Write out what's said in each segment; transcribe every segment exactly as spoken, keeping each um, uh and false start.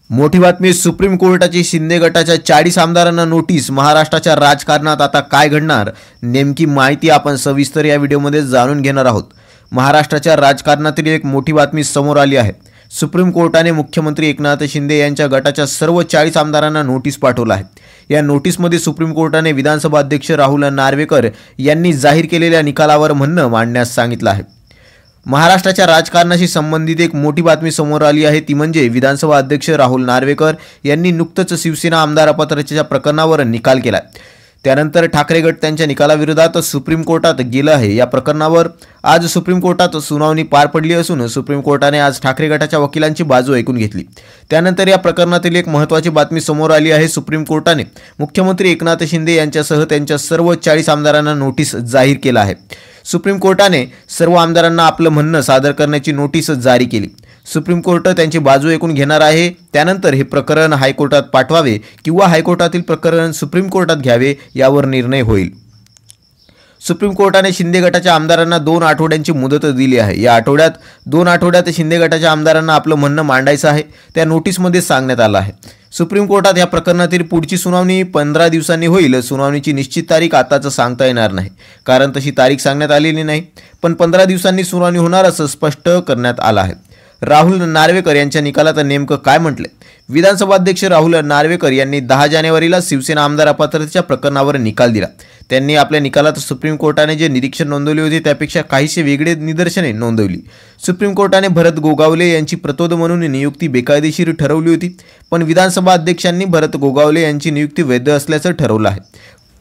मोठी बातमी, सुप्रीम कोर्टाची शिंदे गटाच्या चाळीस आमदारांना नोटीस. महाराष्ट्राच्या राजकारणात आता काय घडणार, नेमकी माहिती आपण सविस्तर या व्हिडिओमध्ये जाणून घेणार आहोत. महाराष्ट्राच्या राजकारणातील एक मोठी बातमी समोर आली आहे. सुप्रीम कोर्टाने मुख्यमंत्री एकनाथ शिंदे यांच्या गटाच्या सर्व चाळीस आमदारांना नोटीस पाठवलं आहे. या नोटीसमध्ये सुप्रीम कोर्टाने विधानसभा अध्यक्ष राहुल नार्वेकर यांनी जाहीर केलेल्या निकालावर म्हणणं मांडण्यास सांगितलं आहे. महाराष्ट्राच्या राजकारणाशी संबंधित एक मोठी बातमी समोर आली आहे, ती म्हणजे विधानसभा अध्यक्ष राहुल नार्वेकर यांनी नुकतंच शिवसेना आमदार अपात्रतेच्या प्रकरणावर निकाल केला. त्यानंतर ठाकरे गट त्यांच्या निकालाविरोधात सुप्रीम कोर्टात गेला आहे. या प्रकरणावर आज सुप्रीम कोर्टात सुनावणी पार पडली असून सुप्रीम कोर्टाने आज ठाकरे गटाच्या वकिलांची बाजू ऐकून घेतली. त्यानंतर या प्रकरणातील एक महत्त्वाची बातमी समोर आली आहे. सुप्रीम कोर्टाने मुख्यमंत्री एकनाथ शिंदे यांच्यासह त्यांच्या सर्व चाळीस आमदारांना नोटीस जाहीर केला आहे. सुप्रीम कोर्टाने सर्व आमदारांना आपलं म्हणणं सादर करण्याची नोटीस जारी केली. सुप्रीम कोर्ट त्यांची बाजू ऐकून घेणार आहे. त्यानंतर हे प्रकरण हायकोर्टात पाठवावे किंवा हायकोर्टातील प्रकरण सुप्रीम कोर्टात घ्यावे यावर निर्णय होईल. सुप्रीम कोर्टाने शिंदे गटाच्या आमदारांना दोन आठवड्यांची मुदत दिली आहे. या आठवड्यात दोन आठवड्यात शिंदे गटाच्या आमदारांना आपलं म्हणणं मांडायचं आहे. त्या नोटीसमध्ये सांगण्यात आलं आहे. सुप्रीम कोर्टात या प्रकरणातील पुढची सुनावणी पंधरा दिवसांनी होईल. सुनावणीची निश्चित तारीख आताच सांगता येणार नाही, कारण तशी तारीख सांगण्यात आलेली नाही, पण पंधरा दिवसांनी सुनावणी होणार असं स्पष्ट करण्यात आलं आहे. राहुल नार्वेकर यांच्या निकालात नेमकं काय म्हटलंय? विधानसभा अध्यक्ष राहुल नार्वेकर यांनी दहा जानेवारीला शिवसेना आमदार अपात्रतेच्या प्रकरणावर निकाल दिला. त्यांनी आपल्या निकालात सुप्रीम कोर्टाने जे निरीक्षण नोंदवले होते त्यापेक्षा काहीसे वेगळे निदर्शने नोंदवली. सुप्रीम कोर्टाने भरत गोगावले यांची प्रतोद म्हणून नियुक्ती बेकायदेशीर ठरवली होती, पण विधानसभा अध्यक्षांनी भरत गोगावले यांची नियुक्ती वैध असल्याचं ठरवलं आहे.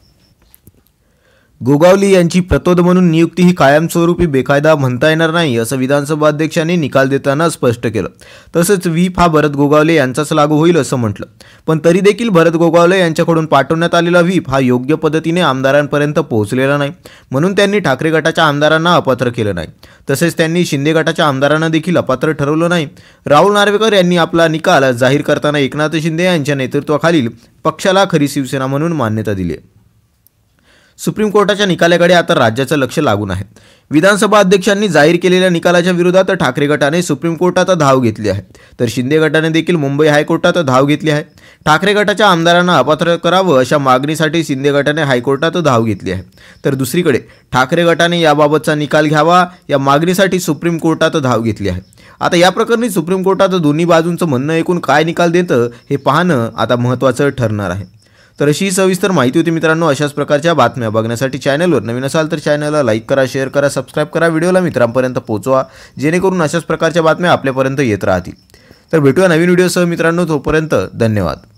गोगावली यांची प्रतोद म्हणून नियुक्ती ही कायमस्वरूपी बेकायदा म्हणता येणार नाही, असं विधानसभा अध्यक्षांनी निकाल देताना स्पष्ट केलं. तसंच व्हीप हा भरत गोगावले यांचाच लागू होईल असं म्हटलं. पण तरी देखील भरत गोगावले यांच्याकडून पाठवण्यात आलेला व्हीप हा योग्य पद्धतीने आमदारांपर्यंत पोहोचलेला नाही, म्हणून त्यांनी ठाकरे गटाच्या आमदारांना अपात्र केलं नाही. तसेच त्यांनी शिंदे गटाच्या आमदारांना देखील अपात्र ठरवलं नाही. राहुल नार्वेकर यांनी आपला निकाल जाहीर करताना एकनाथ शिंदे यांच्या नेतृत्वाखालील पक्षाला खरी शिवसेना म्हणून मान्यता दिली आहे. सुप्रीम कोर्टाच्या निकालाकडे आता राज्याचं लक्ष लागून आहे. विधानसभा अध्यक्षांनी जाहीर केलेल्या निकालाच्या विरोधात ठाकरे गटाने सुप्रीम कोर्टात धाव घेतली आहे, तर शिंदे गटाने देखील मुंबई हायकोर्टात धाव घेतली आहे. ठाकरे गटाच्या आमदारांना अपात्र करावं अशा मागणीसाठी शिंदे गटाने हायकोर्टात धाव घेतली आहे, तर दुसरीकडे ठाकरे गटाने याबाबतचा निकाल घ्यावा या मागणीसाठी सुप्रीम कोर्टात धाव घेतली आहे. आता या प्रकरणी सुप्रीम कोर्टात दोन्ही बाजूंचं म्हणणं ऐकून काय निकाल देतं हे पाहणं आता महत्त्वाचं ठरणार आहे. तर अशी सविस्तर माहिती होती मित्रांनो. अशाच प्रकारच्या बातम्या बघण्यासाठी चॅनलवर नवीन असाल तर चॅनलला लाईक करा, शेअर करा, सबस्क्राईब करा, व्हिडिओला मित्रांपर्यंत पोहोचवा, जेणेकरून अशाच प्रकारच्या बातम्या आपल्यापर्यंत येत राहतील. तर भेटूया नवीन व्हिडिओसह मित्रांनो. तोपर्यंत धन्यवाद.